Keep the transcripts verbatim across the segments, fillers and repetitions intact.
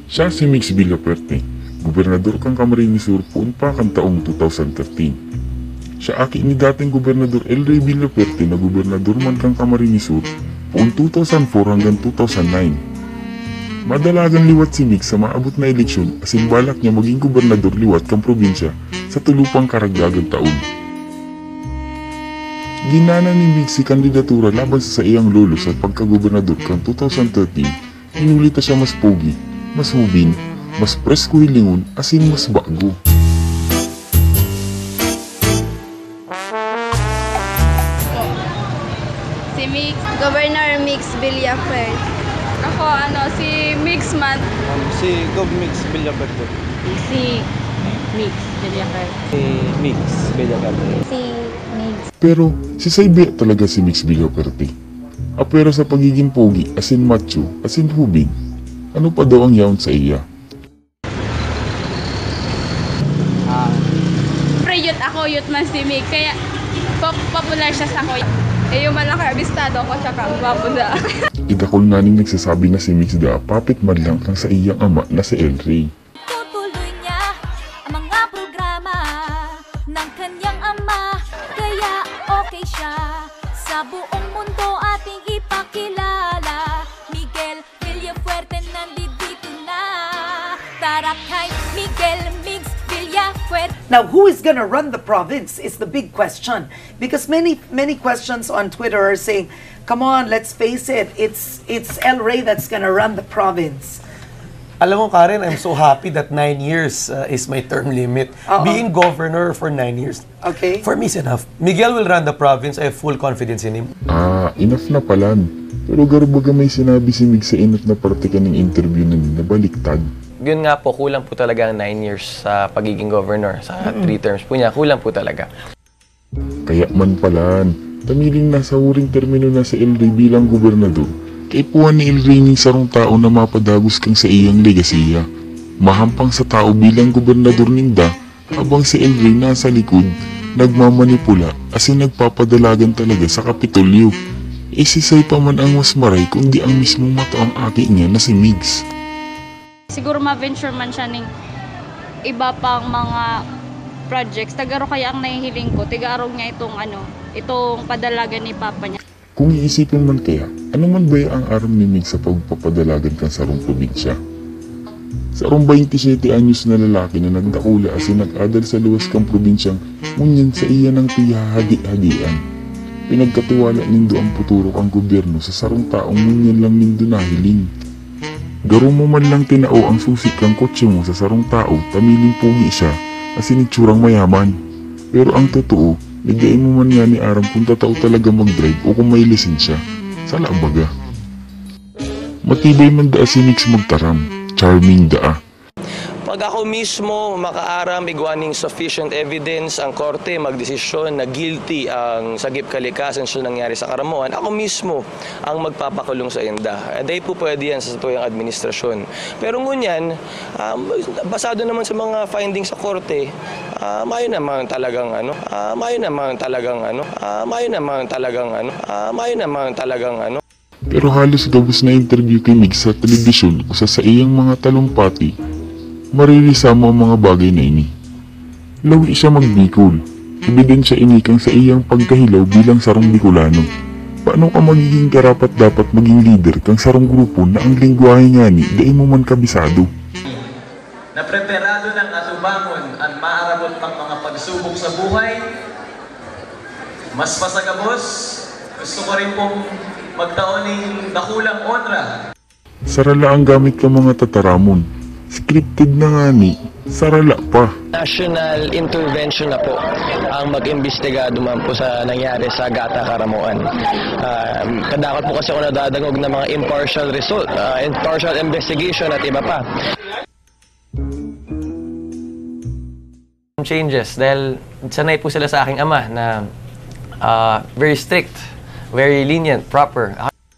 Siya si Mix Villaperte, gobernador kang Camarines Sur poon pa kan taong two thousand thirteen. Siya aki ni dating gobernador Elray Villaperte na gobernador man kang Camarines Sur poon two thousand four hanggang two thousand nine. Madalagang liwat si Mix sa maabot na eleksyon asin balak niya maging gobernador liwat kang probinsya sa tulupang karagdagang taon. Ginana ni Mix si kandidatura laban sa iyang lolo sa pagkagobernador kang two thousand thirteen. Inulita siya mas pogi, mas hubin, mas presko hilingon asin mas bago. Si Mix, Governor Mix Villaperte. Ako, ano, si Mix man. Um, si Gov Mix Villaperte. Si Mix Villaperte. Si Mix Villaperte. Si Mix. Pero si Saibia talaga si Mix Villaperte. Apero sa pagiging pogi, asin macho, asin hubin. Ano pa daw ang yaon sa iya? Ah, Pre, youth ako, youth man si Mix. Kaya, pop popular siya sa ko. Eh, yung malaki, abistado ko, tsaka ang gwapo na. Idakol nga ning nagsasabi na si Mix da papit man lang kang sa iyang ama na si Elray. Tutuloy niya ang mga programa ng kanyang ama. Kaya okay siya sa buong mundo ating ipakilala. Miguel Villafuerte nandito na. Tara kay Miguel Mix Villafuerte. Now, who is going to run the province is the big question. Because many, many questions on Twitter are saying, come on, let's face it, it's, it's Elray that's going to run the province. Alam mo, Karen, I'm so happy that nine years uh, is my term limit. Uh-oh. Being governor for nine years, Okay? for me is enough. Miguel will run the province. I have full confidence in him. Ah, enough na palan. Pero garubaga may sinabi si Mix sa enough na parte ka ng interview na na baliktad. Yun nga po, kulang po talaga ang nine years sa pagiging governor. Sa three terms po niya, kulang po talaga. Kaya man palan, tamiling nasa huring termino na si Elray bilang gobernador. Kay puwan ni Elray ning sarong tao na mapadagos kang sa iyang legasiya. Mahampang sa tao bilang gobernador ninda, habang si Elray nasa likod, nagmamanipula asin nagpapadalagan talaga sa Kapitolyo. E si Say pa man ang mas maray kundi ang mismong mataang aki niya na si Mix. Siguro ma-venture man siya ng iba pang mga projects. Tagaro kaya ang nahihiling ko. Tigarong niya itong ano, itong padalagan ni Papa niya. Kung iisipin man kaya, ano man ba ang aram ni Mix sa pagpapadalagan kang sarong probinsya? Sarong twenty-seven anyos na lalaki na nagdakula asin nag-adal sa luwas kang probinsyang ngunyan sa iya ng piyahagi-hagian. Pinagkatiwala nindo ang puturo ang gobyerno sa sarong taong ngunyan lang nindo nahiling. Garo mo man lang tinao ang susik kang kotse mo sa sarong tao, tamiling pugi siya asin itsurang mayaman. Pero ang totoo, nagain mo man nga ni Aram kung tatao talaga mag-drive o kung may lisensya. Sala baga. Matibay man daa si Mix magtaram. Charming daa. Pag ako mismo makaaram, igwaning sufficient evidence ang korte magdesisyon na guilty ang sagip kalikasan sa nangyari sa Karamuan, ako mismo ang magpapakulong sa inda. Dahil po pwede yan sa tuyang administrasyon. Pero ngunyan, um, basado naman sa mga findings sa korte, uh, mayo naman talagang ano, uh, mayo naman talagang ano, uh, mayo naman talagang ano, uh, mayo naman talagang ano. Pero halos gabos na interview kay Mix sa telebisyon o sa sa iyang mga talumpati, maririsa mo ang mga bagay na ini. Lawi siya magbikol. Ebidensya inikang sa iyang pagkahilaw bilang sarong Bicolano. Paano ka magiging karapat dapat maging leader kang sarong grupo na ang lingwahe nga ni dahil mo man kabisado? Napreparado ng atubangon ang maarabot pang mga pagsubok sa buhay. Mas pasagabos, gusto ko rin pong magtaon ng dakulang honra. Sarala ang gamit ka mga tataramon. Scripted na nga ni, sarala pa. National intervention na po ang mag-imbestiga duman po sa nangyari sa Gata Karamuan. Uh, kadakot po kasi ako nadadangog ng mga impartial result, uh, impartial investigation at iba pa. Changes dahil sanay po sila sa aking ama na uh, very strict, very lenient, proper.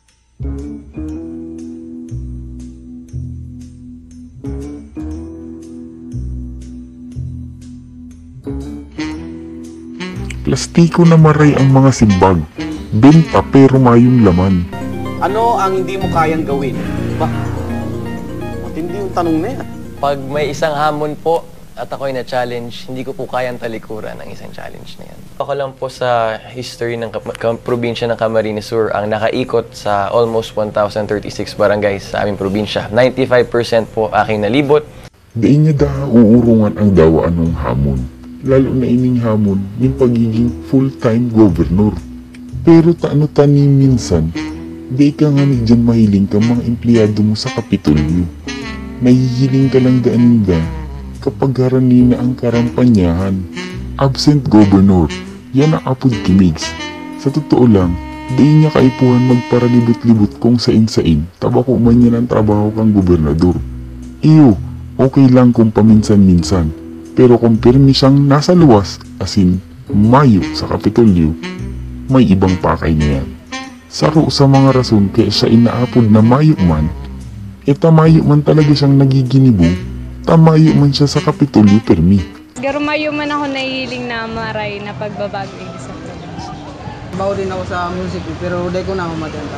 Plastiko na maray ang mga simbag. Benta pero mayong laman. ano ang hindi mo kayang gawin? Ba Matindi yung tanong na yan. Pag may isang hamon po at ako'y na-challenge, hindi ko po kayang talikuran ang isang challenge na yan. Ako lang po sa history ng ka- ka- probinsya ng Camarines Sur ang nakaikot sa almost one thousand thirty-six barangays sa aming probinsya. ninety-five percent po aking nalibot. Diin niya daha uurungan ang dawaan ng hamon. Lalo na ining hamon yung pagiging full-time governor. Pero taano tani minsan, di ka nga ni dyan mahiling ka mga empleyado mo sa Kapitolyo. Nahihiling ka lang daaninda kapag harani na ang karampanyahan. Absent governor, yan ang apod kimigs. Sa totoo lang, di niya kaipuhan magparalibot-libot kung sain-sain, tabako man yan ang trabaho kang gobernador. Iyo, okay lang kung paminsan-minsan, pero kung pirmi siyang nasa luwas, asin mayo sa Kapitolyo, may ibang pakay na yan. Saro sa mga rason kaya siya inaapod na mayo man, e tamayo man talaga siyang nagiginibo, tamayo man siya sa Kapitolyo permi. Garumayo man ako nahihiling na maray na pagbabago sa probinsya. Bago din ako sa music pero di ko na ako matenta.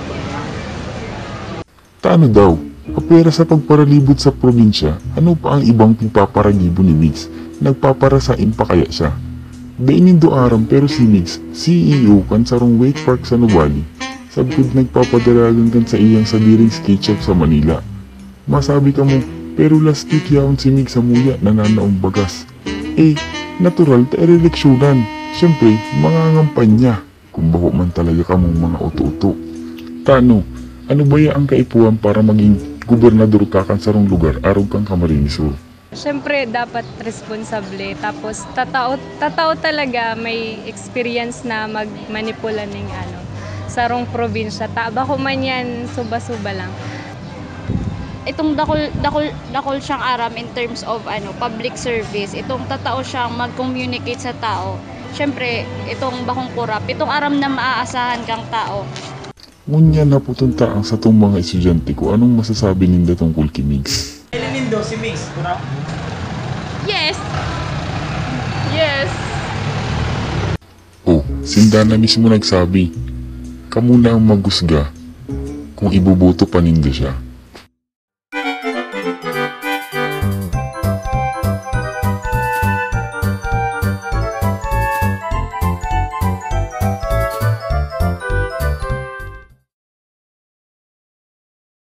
Taano daw, kapera sa pagparalibot sa probinsya, ano pa ang ibang pagpaparagibo ni Migs? Nagpaparasain pa kaya siya? Dainindo aram pero si Migs, C E O kan sarong Wake Park sa Nuvali, sabkod nagpapadalagan kan sa iyang sadiring skate shop sa Manila. Masabi ka mo, pero last week yaon si Mig sa muya nananaong bagas. Eh, natural ta ereleksyonan. Siyempre, mangangampanya kung bako man talaga ka mong mga uto-uto. Tano, ano ba ya ang kaipuan para maging gobernador ka kan sarong lugar araw kang Camarines Sur? Siyempre, dapat responsable. Tapos, tatao, tatao talaga may experience na magmanipula ng ano, sarong probinsya. Taba ko man yan, suba-suba lang. Itong dakol, dakol, dakol siyang aram in terms of ano public service. Itong tatao siyang mag-communicate sa tao. Siyempre, itong bakong kurap. Itong aram na maaasahan kang tao. Ngunyan na putunta ang sa tong mga estudyante ko, anong masasabi ninda tungkol kay Migs? Nindo si Migs, kuna? Yes! Yes! Oh, sinda na mismo nagsabi, kamu na ang magusga kung ibubuto pa ninda siya.